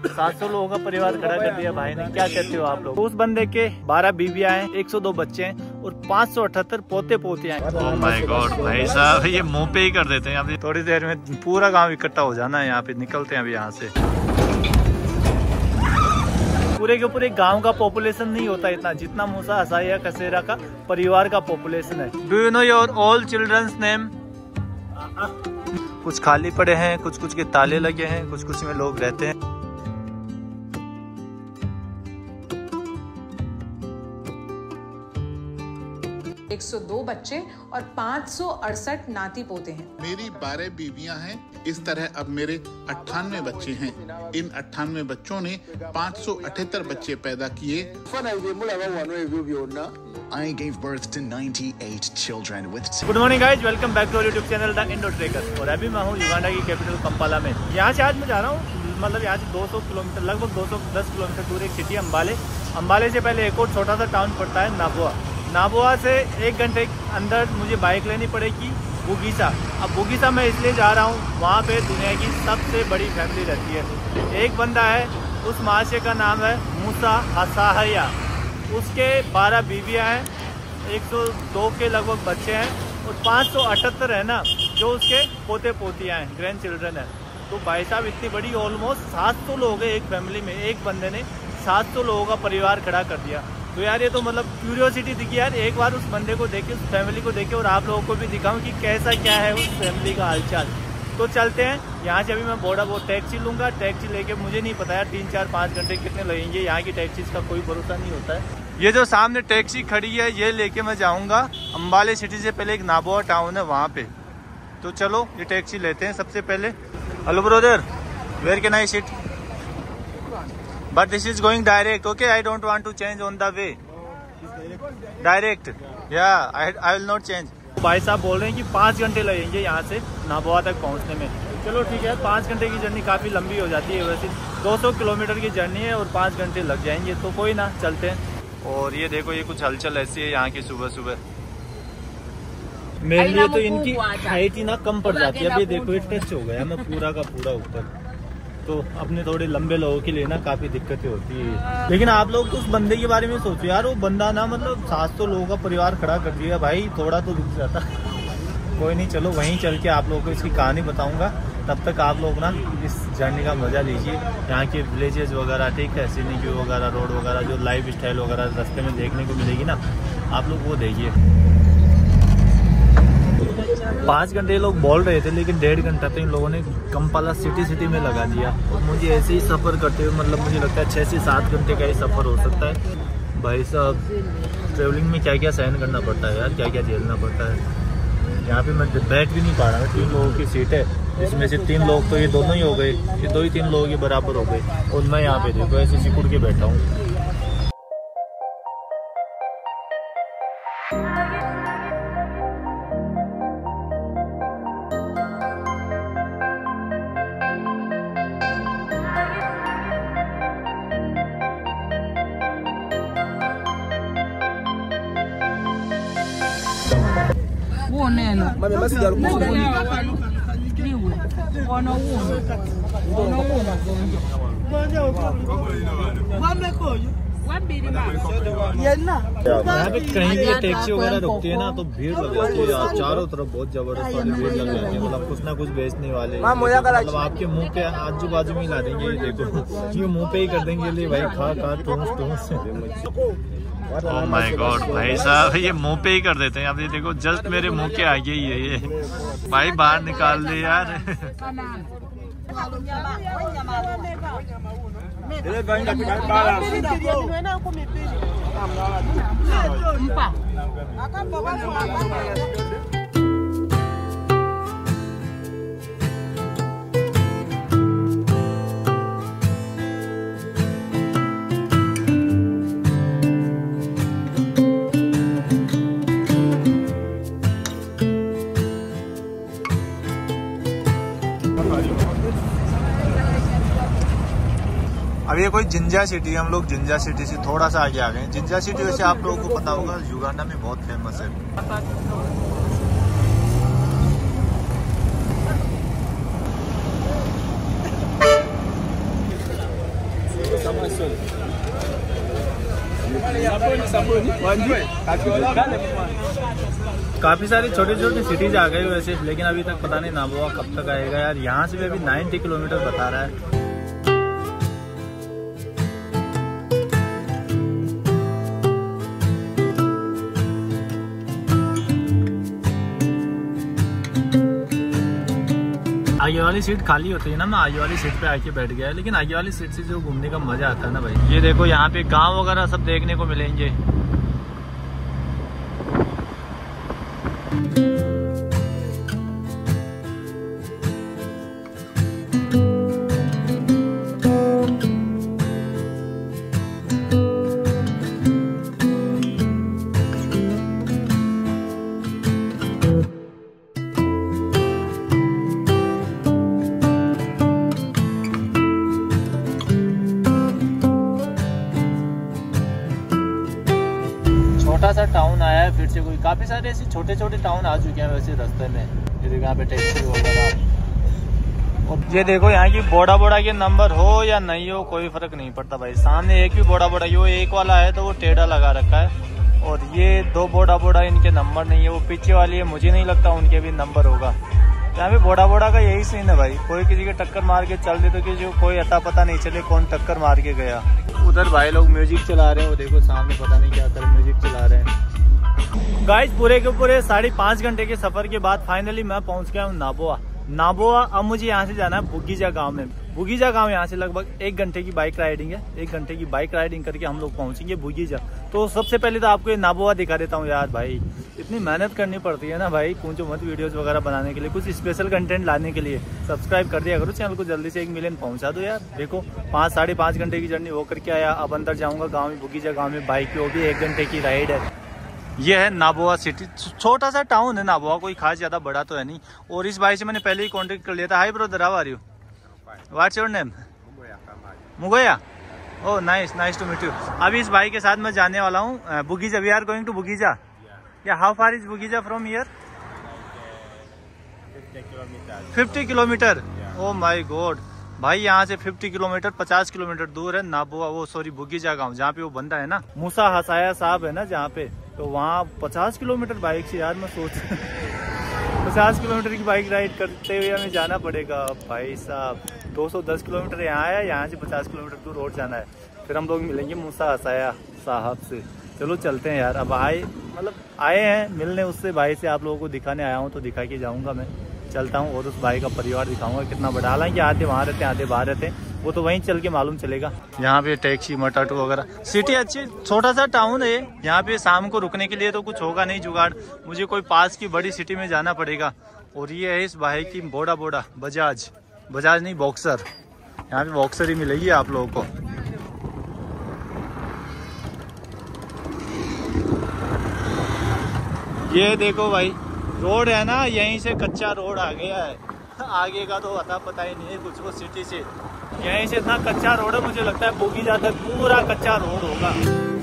700 लोगों का परिवार खड़ा कर दिया भाई ने। क्या कहते हो आप लोग? उस बंदे के 12 बीवियां हैं, 102 बच्चे हैं और 578 पोते पोतियां हैं। ओह माय गॉड भाई साहब, ये मुंह पे ही कर देते हैं। अभी थोड़ी देर में पूरा गांव इकट्ठा हो जाना है। यहाँ पे निकलते हैं अभी यहाँ से। पूरे के पूरे गांव का पॉपुलेशन नहीं होता इतना जितना मूसा हसाया कसेरा का परिवार का पॉपुलेशन है। Do you know your all childrens name? कुछ खाली पड़े हैं, कुछ कुछ के ताले लगे हैं, कुछ कुछ में लोग रहते हैं। एक 102 बच्चे और 568 नाती पोते हैं। मेरी 12 बीवियां हैं। इस तरह अब मेरे 98 बच्चे हैं। इन 98 बच्चों ने 578 बच्चे पैदा किए। I gave birth to 98 children with... good morning guys, welcome back to our YouTube channel the Indo Trekker. और अभी मैं हूँ युगांडा की कैपिटल कंपाला में। यहाँ से आज मैं जा रहा हूँ, मतलब यहाँ से 200 किलोमीटर, लगभग 210 किलोमीटर दूर एक सिटी अम्बाले। अम्बाले से पहले एक और छोटा सा टाउन पड़ता है नाबुआ। नाबुआ से 1 घंटे अंदर मुझे बाइक लेनी पड़ेगी बुगीसा। अब बुगीसा मैं इसलिए जा रहा हूँ, वहाँ पे दुनिया की सबसे बड़ी फैमिली रहती है। एक बंदा है, उस महाशय का नाम है मूसा हसाया। उसके 12 बीवियाँ हैं, 102 के लगभग बच्चे हैं और 578 है ना जो उसके पोते पोतियाँ हैं, ग्रैंड चिल्ड्रन है। तो भाई साहब इतनी बड़ी, ऑलमोस्ट 700 लोग हैं एक फैमिली में। एक बंदे ने 700 लोगों का परिवार खड़ा कर दिया। तो यार ये तो मतलब क्यूरियोसिटी दिखी यार, एक बार उस बंदे को देखे, उस फैमिली को देखे और आप लोगों को भी दिखाऊं कि कैसा क्या है उस फैमिली का हालचाल। तो चलते हैं यहाँ से। अभी मैं वो टैक्सी लूँगा। टैक्सी लेके मुझे नहीं पता यार 3, 4, 5 घंटे कितने लगेंगे। यहाँ की टैक्सी का कोई भरोसा नहीं होता है। ये जो सामने टैक्सी खड़ी है ये लेके मैं जाऊँगा अम्बाले सिटी से पहले एक नाबुआ टाउन है वहाँ पे। तो चलो ये टैक्सी लेते हैं सबसे पहले। Hello brother, where can I sit? But this is going direct, okay? I don't want to change on the way. Direct. Yeah, I will not change. भाई साहब बोल रहे हैं कि 5 घंटे लगेंगे यहाँ से नाबुआ तक पहुँचने में। चलो ठीक है, 5 घंटे की जर्नी काफ़ी लंबी हो जाती है। वैसे 200 किलोमीटर की जर्नी है और 5 घंटे लग जाएंगे, तो कोई ना, चलते हैं। और ये देखो, ये कुछ हलचल ऐसी है यहाँ की सुबह सुबह। मेरे लिए तो इनकी हाइट ही ना कम पड़ जाती है। अब ये देखो, ये टच हो गया मैं पूरा का पूरा ऊपर। तो अपने थोड़े लंबे लोगों के लिए ना काफी दिक्कतें होती है। लेकिन आप लोग तो उस बंदे के बारे में सोचो यार, वो बंदा ना मतलब 700 लोगों का परिवार खड़ा कर दिया भाई, थोड़ा तो रुक जाता। कोई नहीं, चलो वहीं चल के आप लोगों को इसकी कहानी बताऊंगा। तब तक आप लोग ना इस जर्नी का मजा लीजिए। यहाँ के विलेजेस वगैरह, ठीक है, सीनिक व्यू वगैरह, रोड वगैरह, जो लाइफ स्टाइल वगैरह रास्ते में देखने को मिलेगी ना, आप लोग वो देखिए। 5 घंटे लोग बोल रहे थे, लेकिन 1.5 घंटा तो इन लोगों ने कंपाला सिटी में लगा दिया। और मुझे ऐसे ही सफ़र करते हुए मतलब मुझे लगता है 6 से 7 घंटे का ही सफ़र हो सकता है। भाई साहब ट्रेवलिंग में क्या क्या सहन करना पड़ता है यार, क्या क्या झेलना पड़ता है। यहाँ पे मैं बैठ भी नहीं पा रहा। 3 लोगों की सीट है, जिसमें से 3 लोग तो ये दोनों ही हो गए, ये 2 ही 3 लोगों के बराबर हो गए। और मैं यहाँ पे देखो ऐसे सिकुड़ के बैठा हूँ। यहाँ पे कहीं भी टैक्सी वगैरह रुकती है ना तो भीड़ लग जाती है यार, चारों तरफ बहुत जबरदस्त वाली भीड़ लग जाती है। मतलब कुछ ना कुछ बेचने वाले, मतलब आपके मुंह के आजू बाजू में ही ला देंगे। ये देखो, ये मुंह पे ही कर देंगे, ले भाई खा खा ठूस। ओह माय गॉड भाई साहब, ये मुंह पे ही कर देते हैं। अब ये देखो जस्ट मेरे मुंह के आगे ही है ये। भाई बाहर निकाल दे यार। अब ये कोई जिंजा सिटी है, हम लोग जिंजा सिटी से थोड़ा सा आगे आ गए। जिंजा सिटी वैसे आप लोगों को पता होगा युगांडा में बहुत फेमस है। काफ़ी सारी छोटी छोटी सिटीज आ गई वैसे, लेकिन अभी तक पता नहीं नाबोआ कब तक आएगा यार। यहाँ से भी अभी 90 किलोमीटर बता रहा है। आगे वाली सीट खाली होती है ना, मैं आगे वाली सीट पे आके बैठ गया, लेकिन आगे वाली सीट से जो घूमने का मजा आता है ना भाई। ये देखो यहाँ पे गांव वगैरह सब देखने को मिलेंगे। छोटा सा टाउन आया है फिर से कोई। काफी सारे ऐसे छोटे छोटे टाउन आ चुके हैं वैसे रास्ते में। ये देखो यहाँ पे टैक्सी वगैरह। और ये देखो यहाँ की बोड़ा बोड़ा के नंबर हो या नहीं हो कोई फर्क नहीं पड़ता भाई। सामने एक भी बोड़ा बोड़ा, यो एक वाला है तो वो टेढ़ा लगा रखा है, और ये दो बोड़ा बोड़ा इनके नंबर नहीं है। वो पीछे वाली है, मुझे नहीं लगता उनके भी नंबर होगा। यहाँ पे बोड़ा बोड़ा का यही सीन है भाई, कोई किसी के टक्कर मार के चल दे तो कि जो कोई अता पता नहीं चले कौन टक्कर मार के गया। उधर भाई लोग म्यूजिक चला रहे हैं, वो देखो सामने पता नहीं क्या कर म्यूजिक चला रहे हैं। गाइस पूरे के पूरे 5.5 घंटे के सफर के बाद फाइनली मैं पहुंच गया हूँ नाबोआ। अब मुझे यहाँ से जाना है बुगीजा गांव में। बुगीजा गांव यहाँ से लगभग 1 घंटे की बाइक राइडिंग है। 1 घंटे की बाइक राइडिंग करके हम लोग पहुंचेंगे बुगीजा। तो सबसे पहले तो आपको ये नाबोआ दिखा देता हूँ यार। भाई इतनी मेहनत करनी पड़ती है ना भाई पूंछो मत वीडियोस वगैरह बनाने के लिए, कुछ स्पेशल कंटेंट लाने के लिए। सब्सक्राइब कर दिया करो चैनल को, जल्दी से 1 मिलियन पहुंचा दो यार। देखो 5-5.5 घंटे की जर्नी वो करके आया। अब अंदर जाऊंगा गाँव में, बुगीजा गाँव में बाइक पे होगी। 1 घंटे की राइड है। ये है नाबोआ सिटी, छोटा सा टाउन है नाबोआ, कोई खास ज्यादा बड़ा तो है नहीं। और इस भाई से मैंने पहले ही कांटेक्ट कर लिया था। Hi brother, how are you? What's your name? Mugoya. Oh nice, nice to meet you. अभी इस भाई के साथ मैं जाने वाला हूँ Bugiza. We are going to Bugiza. या how far is Bugiza from here? 50 किलोमीटर। ओह माय गॉड भाई, यहाँ से 50 किलोमीटर 50 किलोमीटर दूर है नाबोआ, वो सॉरी बुगीजा गाँव, जहाँ पे वो बंदा है ना मूसा हसाया साहब है ना जहाँ पे, तो वहाँ 50 किलोमीटर बाइक से यार मैं सोच 50 किलोमीटर की बाइक राइड करते हुए हमें जाना पड़ेगा भाई साहब। 210 किलोमीटर यहाँ है, यहाँ से 50 किलोमीटर दूर और जाना है। फिर हम लोग मिलेंगे मूसा हसाया साहब से। चलो चलते हैं यार। अब आए हैं मिलने उससे, भाई से आप लोगों को दिखाने आया हूँ तो दिखा के जाऊँगा मैं। चलता हूँ और उस भाई का परिवार दिखाऊंगा कितना बड़ा। हालांकि आधे वहाँ रहते हैं आधे बाहर रहते हैं, वो तो वहीं चल के मालूम चलेगा। यहाँ पे टैक्सी मटाटू वगैरह, सिटी अच्छी, छोटा सा टाउन है। यहाँ पे शाम को रुकने के लिए तो कुछ होगा नहीं जुगाड़, मुझे कोई पास की बड़ी सिटी में जाना पड़ेगा। और ये है इस भाई की बोड़ा बजाज नहीं बॉक्सर। यहाँ पे बॉक्सर ही मिलेगी आप लोगों को। ये देखो भाई रोड है ना, यहीं से कच्चा रोड आ गया है। आगे का तो अता पता ही नहीं है कुछ। वो सिटी से यहीं से इतना कच्चा रोड है, मुझे लगता है बुगीजा तक पूरा कच्चा रोड होगा।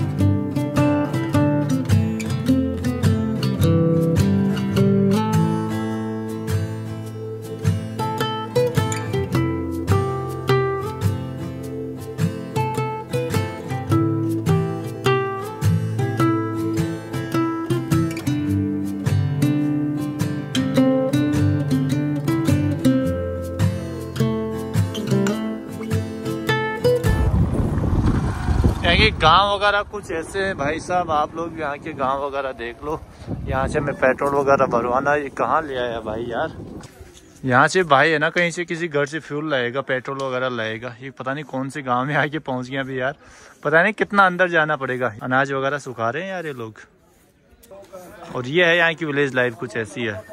गांव वगैरह कुछ ऐसे हैं भाई साहब, आप लोग यहाँ के गांव वगैरह देख लो। यहाँ से मैं पेट्रोल वगैरह भरवाना, ये कहाँ ले आया भाई यार। यहाँ से भाई है ना कहीं से किसी घर से फ्यूल लाएगा, पेट्रोल वगैरह लाएगा। ये पता नहीं कौन से गांव में आके पहुंच गया अभी यार, पता नहीं कितना अंदर जाना पड़ेगा। अनाज वगैरह सुखा रहे हैं यार ये लोग। और ये है यहाँ की विलेज लाइफ कुछ ऐसी है।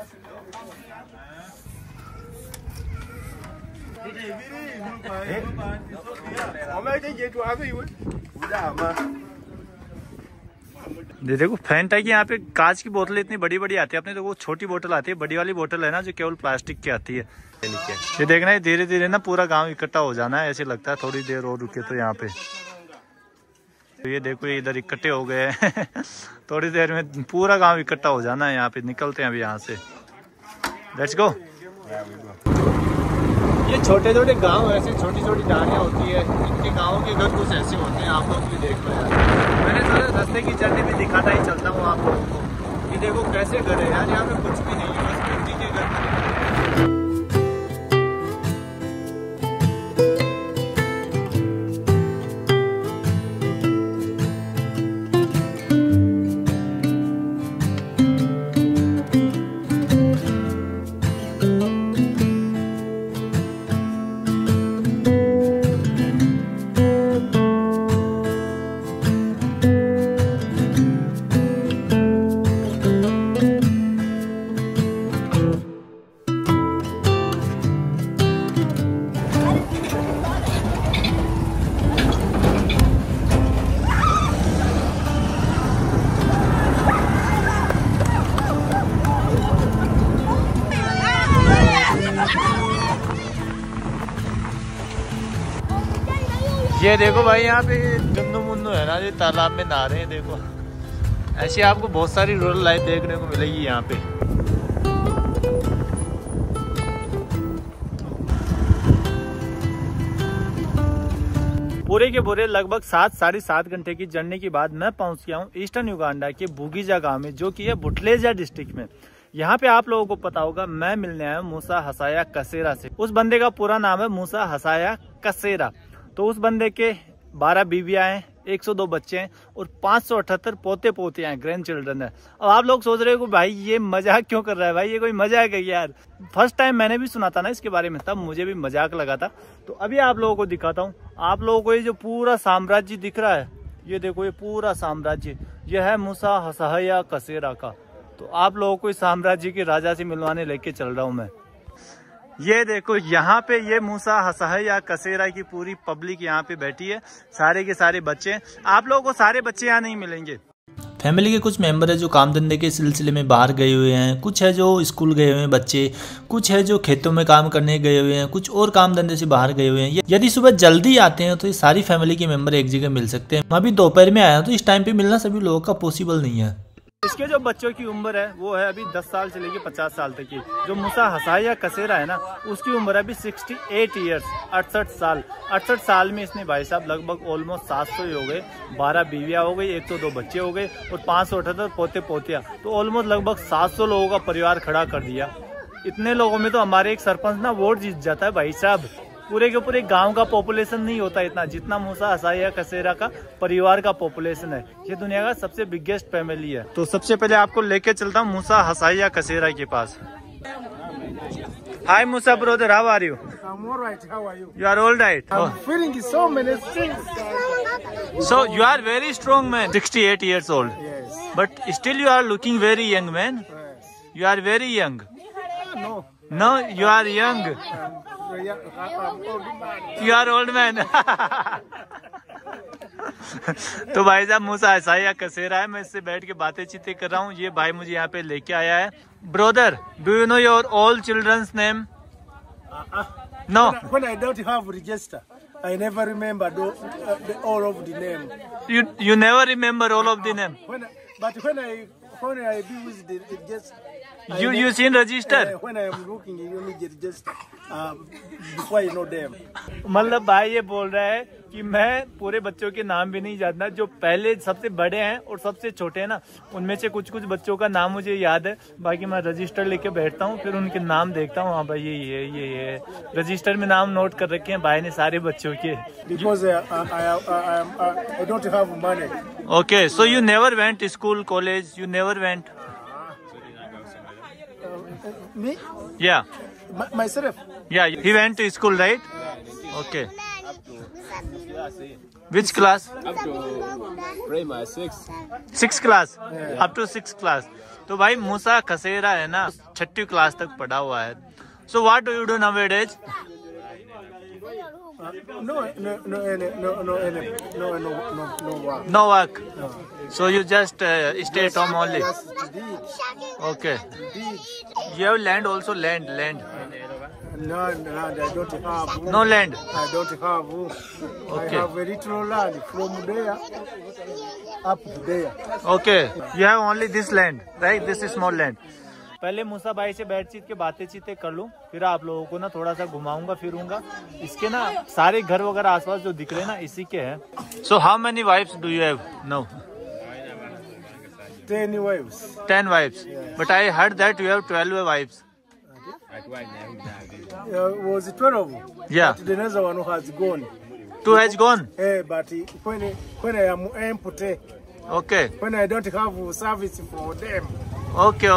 देखो फैंटा की यहाँ पे कांच की बोतलें इतनी बड़ी बड़ी आती है, अपने तो वो छोटी बोतल आती है, बड़ी वाली बोतल है ना जो केवल प्लास्टिक की आती है। ये देखना है धीरे धीरे ना पूरा गांव इकट्ठा हो जाना है, ऐसे लगता है थोड़ी देर और रुके तो यहाँ पे। तो ये देखो ये इधर इकट्ठे हो गए थोड़ी देर में पूरा गांव इकट्ठा हो जाना है यहाँ पे। निकलते हैं अभी यहाँ से, लेट्स गो। ये छोटे छोटे गांव ऐसे छोटी छोटी डालियाँ होती है, इनके गाँव के घर कुछ ऐसे होते हैं। आप लोग भी देख लो यार, मैंने थोड़ा रास्ते की जर्नी भी दिखाता ही चलता हूँ आप लोगों को। ये देखो कैसे घर है यार, यहाँ पे कुछ भी नहीं है, बस मिट्टी के घर। ये देखो भाई, यहाँ पे गन्नू मुन्नू है ना, ये तालाब में नहा रहे हैं। देखो ऐसी आपको बहुत सारी रूरल लाइफ देखने को मिलेगी यहाँ पे। पूरे के पूरे लगभग 7-7.5 घंटे की जर्नी के बाद मैं पहुंच गया हूँ ईस्टर्न युगांडा के बुगीजा गांव में, जो कि है बुटलेजा डिस्ट्रिक्ट में। यहाँ पे आप लोगों को पता होगा, मैं मिलने आया हूँ मूसा हसाया कसेरा से। उस बंदे का पूरा नाम है मूसा हसाया कसेरा। तो उस बंदे के 12 बीवियां हैं, 102 बच्चे हैं और 578 पोते पोतियां हैं, ग्रैंड चिल्ड्रन है। अब आप लोग सोच रहे हो कि भाई ये मजाक क्यों कर रहा है, भाई ये कोई मजाक है यार। फर्स्ट टाइम मैंने भी सुना था ना इसके बारे में, तब मुझे भी मजाक लगा था। तो अभी आप लोगों को दिखाता हूँ। आप लोगों को ये जो पूरा साम्राज्य दिख रहा है, ये देखो ये पूरा साम्राज्य, ये है मूसा हसाया कसेरा का। तो आप लोगों को इस साम्राज्य के राजा से मिलवाने लेके चल रहा हूँ मैं। ये देखो यहाँ पे ये मूसा हसाया कसेरा की पूरी पब्लिक यहाँ पे बैठी है, सारे के सारे बच्चे। आप लोगों को सारे बच्चे यहाँ नहीं मिलेंगे। फैमिली के कुछ मेंबर है जो काम धंधे के सिलसिले में बाहर गए हुए हैं, कुछ है जो स्कूल गए हुए हैं बच्चे, कुछ है जो खेतों में काम करने गए हुए हैं, कुछ और काम धंधे से बाहर गए हुए हैं। यदि सुबह जल्दी आते हैं तो ये सारी फैमिली के मेंबर एक जगह मिल सकते हैं। मैं अभी दोपहर में आया हूँ, तो इस टाइम पे मिलना सभी लोगों का पॉसिबल नहीं है। इसके जो बच्चों की उम्र है वो है अभी 10 साल से लेके 50 साल तक की। जो मूसा हसाया कसेरा है ना, उसकी उम्र अभी 68 ईयर्स, 68 साल। 68 साल में इसने भाई साहब लगभग ऑलमोस्ट 700 ही हो गए, 12 बीवियां हो गई, 102 बच्चे हो गए और 578 पोते पोतियां। तो ऑलमोस्ट लगभग 700 लोगों का परिवार खड़ा कर दिया। इतने लोगों में तो हमारे एक सरपंच ना वोट जीत जाता है भाई साहब। पूरे के पूरे गांव का पॉपुलेशन नहीं होता इतना जितना मूसा हसाया कसेरा का परिवार का पॉपुलेशन है। ये दुनिया का सबसे बिगेस्ट फैमिली है। तो सबसे पहले आपको लेके चलता हूँ मूसा हसाया कसेरा के पास। Hi Musa brother, how are you? I'm all right. How are you? You are all right. I'm feeling so many things. So you are very strong man, 68 years old. Yes. But still you are looking very young man. Yes. You are very young. No. No, you are young. I'm old man. You are old man. तो भाई साहब मूसा Hasaya कसेरा है, मैं इससे बैठ के बातें चीतें कर रहा हूँ। ये भाई मुझे यहाँ पे लेके आया है। Brother, do you know your all childrens name? No. When I don't have register, I never remember all of the name. You never remember all of the name. But when I do with the register, You seen register? When I am looking, you only get register before I know them. मतलब भाई ये बोल रहा है कि मैं पूरे बच्चों के नाम भी नहीं जानता, जो पहले सबसे बड़े हैं और सबसे छोटे हैं ना, उनमें से कुछ कुछ बच्चों का नाम मुझे याद है। बाकी मैं रजिस्टर लेके बैठता हूँ, फिर उनके नाम देखता हूँ। हाँ भाई ये रजिस्टर में नाम नोट कर रखे हैं भाई ने सारे बच्चों के। Because I don't have money. Okay, so you never went to school, college? You never went? Me? Yeah. Myself? Yeah, he went to school, right? Okay. Which class? Up to primary 6. 6th class? Up to 6th class. तो भाई मूसा कसेरा है ना, 6ठी class तक पढ़ा हुआ है। So what do you do nowadays? No work. No work. So you just stay at home only. Okay. You have land also, land. No, I don't have. No land. I don't have. Okay. I have a little land from there up to there. Okay. You have only this land, right? This is small land. पहले मूसा भाई से बैठ के बातें चीतें कर लूं, फिर आप लोगों को ना थोड़ा सा घुमाऊंगा फिरूंगा। इसके ना सारे घर वगैरह आसपास जो दिख रहे हैं ना इसी के हैं। So how many wifes do you have now? 10 wives. 10 wives. But I heard that you have 12 wives. Was 12. Yeah. But the another one has gone. 2 has gone. But when I am empty, Okay. when I don't have service for them, Okay.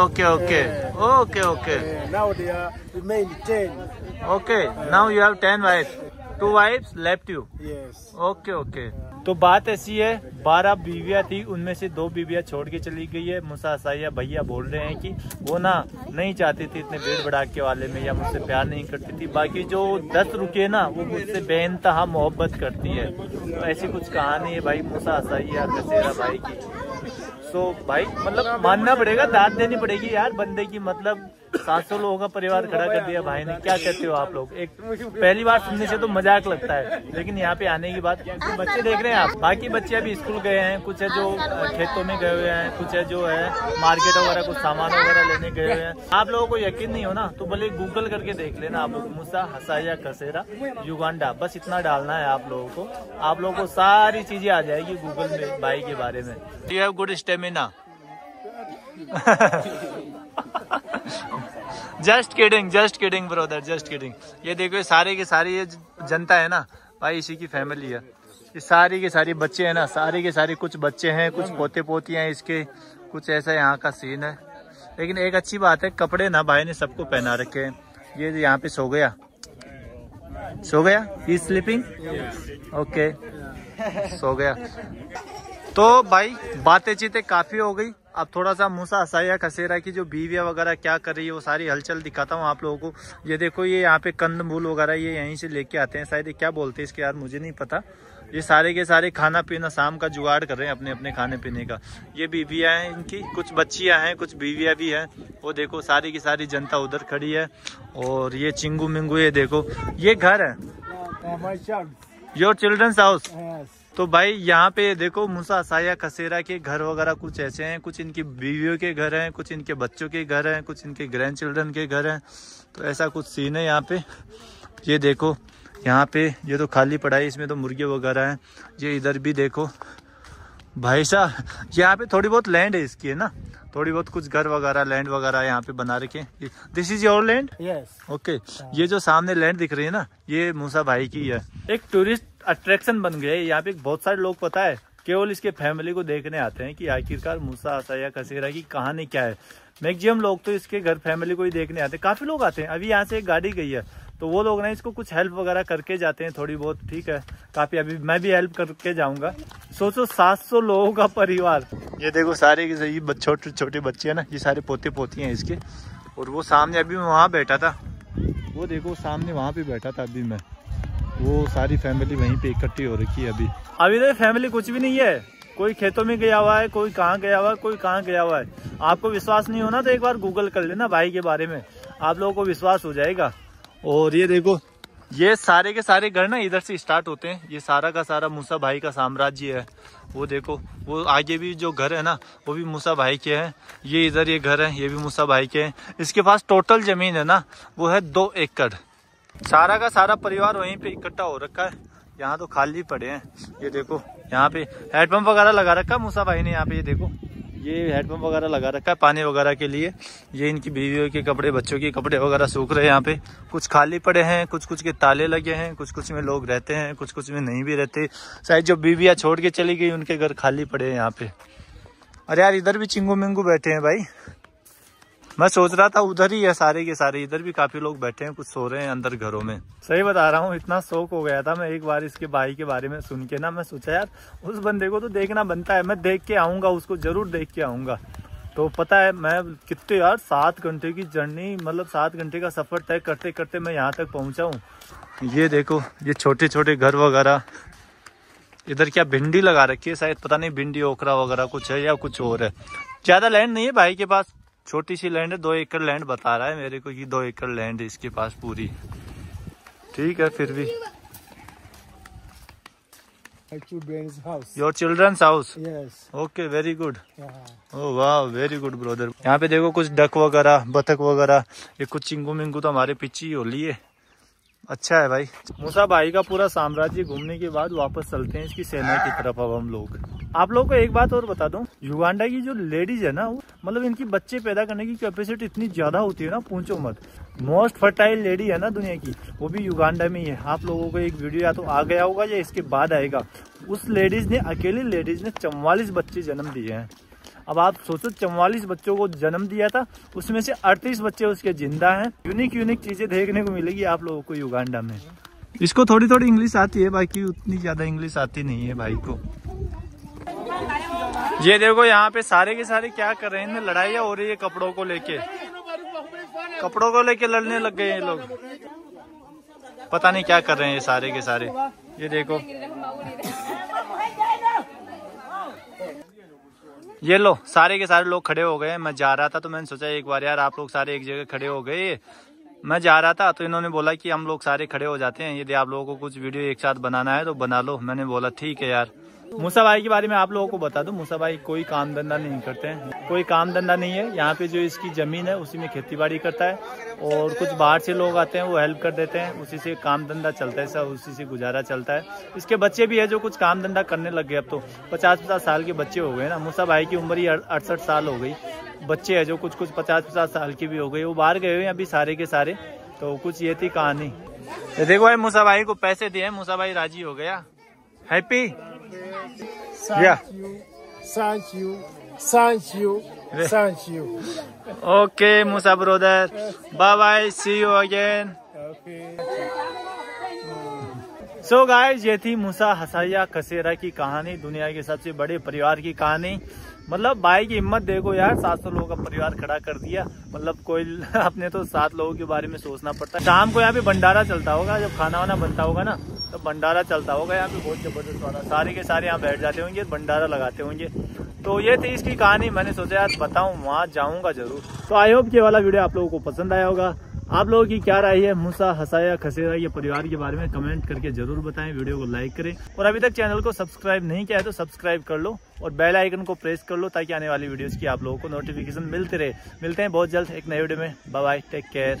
now they are remain 10. Okay. Now you have 10 wives. 2 wives left you. Yes. Okay. तो बात ऐसी है 12 बीवियाँ थी, उनमें से 2 बीवियाँ छोड़ के चली गई है। मूसा हसाया भैया बोल रहे हैं कि वो ना नहीं चाहती थी इतने भीड़ भड़ाके वाले में, या मुझसे प्यार नहीं करती थी। बाकी जो 10 रुके ना वो मुझसे बेइंतहा मोहब्बत करती है। तो ऐसी कुछ कहानी है भाई मूसा हसाया कसेरा भाई की। सो भाई मतलब मानना पड़ेगा, दाद देनी पड़ेगी यार बंदे की। मतलब 700 लोगों का परिवार खड़ा कर दिया भाई ने। क्या कहते हो आप लोग? एक पहली बार सुनने से तो मजाक लगता है, लेकिन यहाँ पे आने की बात, बच्चे देख रहे हैं आप। बाकी बच्चे अभी स्कूल गए हैं, कुछ है जो खेतों में गए हुए हैं, कुछ है जो है मार्केट वगैरह कुछ सामान वगैरह लेने गए हुए हैं। आप लोगों को यकीन नहीं हो ना तो भले गूगल करके देख लेना आप लोग, मूसा हसाया कसेरा युगांडा, बस इतना डालना है आप लोगों को। आप लोगों को सारी चीजें आ जाएगी गूगल में भाई के बारे में। You have good stamina. Just kidding brother, just kidding. ये देखो ये सारे के सारी ये जनता है ना भाई, इसी की फैमिली है। ये सारी के सारी बच्चे हैं ना, सारे के सारे, कुछ बच्चे हैं, कुछ पोते पोतियां हैं इसके, कुछ ऐसा यहाँ का सीन है। लेकिन एक अच्छी बात है, कपड़े ना भाई ने सबको पहना रखे हैं। ये यहाँ पे सो गया, ही स्लीपिंग। ओके, सो गया। तो भाई बातें चीतें काफी हो गई। अब थोड़ा सा मूसा हसाया कसेरा की जो बीवियाँ वगैरह क्या कर रही है वो सारी हलचल दिखाता हूँ आप लोगों को। ये देखो ये यहाँ पे कंदमूल वगैरह ये यहीं से लेके आते हैं, शायद ये क्या बोलते हैं इसके यार मुझे नहीं पता। ये सारे के सारे खाना पीना शाम का जुगाड़ कर रहे हैं अपने अपने खाने पीने का। ये बीवियाँ हैं इनकी, कुछ बच्चियाँ हैं, कुछ बीवियाँ भी हैं। वो देखो सारी की सारी जनता उधर खड़ी है। और ये चिंगू मिंगू, ये देखो ये घर है, योर चिल्ड्रंस हाउस। तो भाई यहाँ पे देखो मूसा हसाया कसेरा के घर वगैरह कुछ ऐसे हैं, कुछ इनकी बीवियों के घर हैं, कुछ इनके बच्चों के घर हैं, कुछ इनके ग्रैंड चिल्ड्रन के घर हैं। तो ऐसा कुछ सीन है यहाँ पे। ये देखो यहाँ पे ये तो खाली पड़ा है, इसमें तो मुर्गे वगैरह हैं। ये इधर भी देखो भाई साहब, यहाँ पे थोड़ी बहुत लैंड है इसकी है ना, थोड़ी बहुत कुछ घर वगैरह लैंड वगैरह यहाँ पे बना रखे। This is your land? Yes. Okay. ये जो सामने लैंड दिख रही है ना ये मूसा भाई की है। एक टूरिस्ट अट्रैक्शन बन गया है यहाँ पे। बहुत सारे लोग पता है केवल इसके फैमिली को देखने आते हैं कि आखिरकार मूसा हसाया कसेरा की कहानी क्या है। मैक्सिमम लोग तो इसके घर फैमिली को ही देखने आते हैं। काफी लोग आते हैं। अभी यहाँ से एक गाड़ी गई है तो वो लोग ना इसको कुछ हेल्प वगैरह करके जाते हैं थोड़ी बहुत, ठीक है। काफी अभी मैं भी हेल्प करके जाऊंगा। सोचो 700 लोगों का परिवार। ये देखो सारे के सही छोटे छोटे बच्चे हैं ना, ये सारे पोते पोती हैं इसके। और वो सामने अभी मैं वहाँ बैठा था, वो देखो सामने वहाँ पे बैठा था अभी मैं। वो सारी फैमिली वहीं पे इकट्ठी हो रखी है अभी तो फैमिली कुछ भी नहीं है। कोई खेतों में गया हुआ है, कोई कहाँ गया हुआ है, कोई कहाँ गया हुआ है। आपको विश्वास नहीं होना तो एक बार गूगल कर लेना भाई के बारे में, आप लोगों को विश्वास हो जाएगा। और ये देखो ये सारे के सारे घर ना इधर से स्टार्ट होते हैं। ये सारा का सारा मूसा भाई का साम्राज्य है। वो देखो वो आगे भी जो घर है ना वो भी मूसा भाई के हैं। ये इधर ये घर है, ये भी मूसा भाई के हैं। इसके पास टोटल जमीन है ना वो है 2 एकड़। सारा का सारा परिवार वहीं पे इकट्ठा हो रखा है। यहाँ तो खाली पड़े हैं। ये देखो यहाँ पे हैंडपंप वगैरह लगा रखा है मूसा भाई ने। यहाँ पे ये देखो ये हैंडपंप वगैरह लगा रखा है पानी वगैरह के लिए। ये इनकी बीवियों के कपड़े, बच्चों के कपड़े वगैरह सूख रहे हैं यहाँ पे। कुछ खाली पड़े हैं, कुछ कुछ के ताले लगे हैं, कुछ कुछ में लोग रहते हैं, कुछ कुछ में नहीं भी रहते। शायद जो बीवियाँ छोड़ के चली गई उनके घर खाली पड़े हैं यहाँ पे। अरे यार इधर भी चिंगू मिंगू बैठे हैं भाई। मैं सोच रहा था उधर ही है सारे के सारे, इधर भी काफी लोग बैठे हैं, कुछ सो रहे हैं अंदर घरों में। सही बता रहा हूँ, इतना शौक हो गया था मैं एक बार इसके भाई के बारे में सुन के ना। मैं सोचा यार उस बंदे को तो देखना बनता है, मैं देख के आऊंगा, उसको जरूर देख के आऊंगा। तो पता है मैं कितने यार 7 घंटे की जर्नी, मतलब 7 घंटे का सफर तय करते करते मैं यहाँ तक पहुंचा हूँ। ये देखो ये छोटे छोटे घर वगैरह। इधर क्या भिंडी लगा रखी है शायद, पता नहीं भिंडी ओखरा वगैरह कुछ है या कुछ और है। ज्यादा लैंड नहीं है भाई के पास, छोटी सी लैंड है। 2 एकड़ लैंड बता रहा है मेरे को कि 2 एकड़ लैंड है इसके पास पूरी। ठीक है फिर भी My children's house. Your childrens house? Yes. Okay, very good. Yeah. Oh वाह, वेरी गुड ब्रदर। यहाँ पे देखो कुछ डक वगैरह, बतख वगैरह, ये कुछ चिंगू मिंगू तो हमारे पीछे ही हो लिए। अच्छा है भाई। मूसा भाई का पूरा साम्राज्य घूमने के बाद वापस चलते हैं इसकी सेना की तरफ अब हम लोग। आप लोगों को एक बात और बता दूं, युगांडा की जो लेडीज है ना, मतलब इनकी बच्चे पैदा करने की कैपेसिटी इतनी ज्यादा होती है ना, पूछो मत। मोस्ट फर्टाइल लेडी है ना दुनिया की, वो भी युगांडा में ही है। आप लोगों को एक वीडियो या तो आ गया होगा या इसके बाद आएगा। उस लेडीज ने, अकेली लेडीज ने 44 बच्चे जन्म दिए हैं। अब आप सोचो, 44 बच्चों को जन्म दिया था, उसमें से 38 बच्चे उसके जिंदा हैं। यूनिक चीजें देखने को मिलेगी आप लोगों को युगांडा में। इसको थोड़ी थोड़ी इंग्लिश आती है, बाकी उतनी ज्यादा इंग्लिश आती नहीं है भाई को। ये देखो यहाँ पे सारे के सारे क्या कर रहे हैं, इनमें लड़ाइयाँ हो रही है कपड़ों को लेके। कपड़ों को लेके लड़ने लग गए ये लोग, पता नहीं क्या कर रहे हैं ये सारे के सारे। ये देखो, ये लो सारे के सारे लोग खड़े हो गए। मैं जा रहा था तो मैंने सोचा एक बार यार आप लोग सारे एक जगह खड़े हो गए। मैं जा रहा था तो इन्होंने बोला कि हम लोग सारे खड़े हो जाते हैं, यदि आप लोगों को कुछ वीडियो एक साथ बनाना है तो बना लो। मैंने बोला ठीक है यार। मूसा भाई के बारे में आप लोगों को बता दूं, मूसा भाई कोई काम धंधा नहीं करते हैं, कोई काम धंधा नहीं है। यहाँ पे जो इसकी जमीन है उसी में खेती बाड़ी करता है, और कुछ बाहर से लोग आते हैं वो हेल्प कर देते हैं, उसी से काम धंधा चलता है, सब उसी से गुजारा चलता है। इसके बच्चे भी है जो कुछ काम धंधा करने लग गए। अब तो 50-50 साल के बच्चे हो गए ना। मूसा भाई की उम्र ही 68 साल हो गई। बच्चे है जो कुछ 50-50 साल की भी हो गई, वो बाहर गए हुए हैं अभी सारे के सारे। तो कुछ ये थी कहानी। ये देखो भाई, मूसा भाई को पैसे दिए, मूसा भाई राजी हो गया। Happy? Thank you. Okay Musa brother, bye bye, see you again. So guys, ये थी मूसा हसाया खसेरा की कहानी, दुनिया के सबसे बड़े परिवार की कहानी। मतलब भाई की हिम्मत देखो यार, 700 लोगों का परिवार खड़ा कर दिया। मतलब कोई अपने तो 7 लोगों के बारे में सोचना पड़ता है। शाम को यहाँ पे भंडारा चलता होगा, जब खाना वाना बनता होगा ना, तो भंडारा चलता होगा यहाँ पे बहुत जबरदस्त वाला। सारे के सारे यहाँ बैठ जाते होंगे, भंडारा लगाते होंगे। तो ये थी इसकी कहानी। मैंने सोचा यार बताऊं, वहाँ जाऊंगा जरूर। तो आई होप ये वाला वीडियो आप लोगों को पसंद आया होगा। आप लोगों की क्या राय है मूसा हसाया खसेरा ये परिवार के बारे में, कमेंट करके जरूर बताएं। वीडियो को लाइक करें, और अभी तक चैनल को सब्सक्राइब नहीं किया है तो सब्सक्राइब कर लो, और बेल आइकन को प्रेस कर लो, ताकि आने वाली वीडियोस की आप लोगों को नोटिफिकेशन मिलते रहे। मिलते हैं बहुत जल्द एक नए वीडियो में। Bye bye, take care.